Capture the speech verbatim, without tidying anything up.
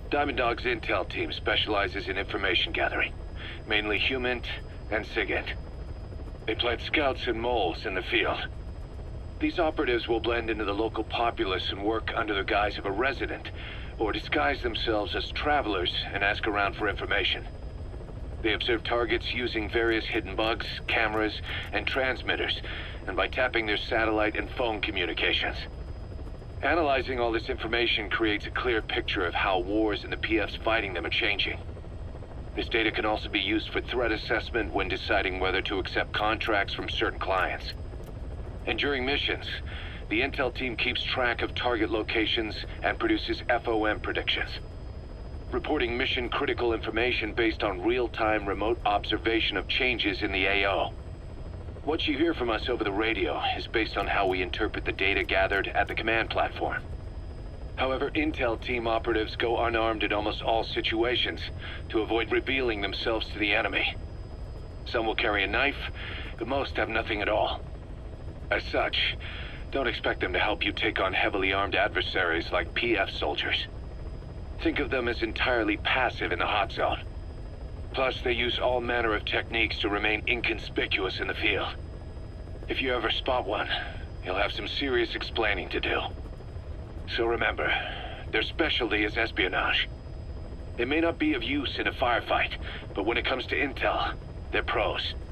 Diamond Dog's intel team specializes in information gathering, mainly HUMINT and SIGINT. They plant scouts and moles in the field. These operatives will blend into the local populace and work under the guise of a resident, or disguise themselves as travelers and ask around for information. They observe targets using various hidden bugs, cameras, and transmitters, and by tapping their satellite and phone communications. Analyzing all this information creates a clear picture of how wars and the P Fs fighting them are changing. This data can also be used for threat assessment when deciding whether to accept contracts from certain clients. And during missions, the intel team keeps track of target locations and produces F O M predictions, reporting mission-critical information based on real-time remote observation of changes in the A O. What you hear from us over the radio is based on how we interpret the data gathered at the command platform. However, intel team operatives go unarmed in almost all situations to avoid revealing themselves to the enemy. Some will carry a knife, but most have nothing at all. As such, don't expect them to help you take on heavily armed adversaries like P F soldiers. Think of them as entirely passive in the hot zone. Plus, they use all manner of techniques to remain inconspicuous in the field. If you ever spot one, you'll have some serious explaining to do. So remember, their specialty is espionage. They may not be of use in a firefight, but when it comes to intel, they're pros.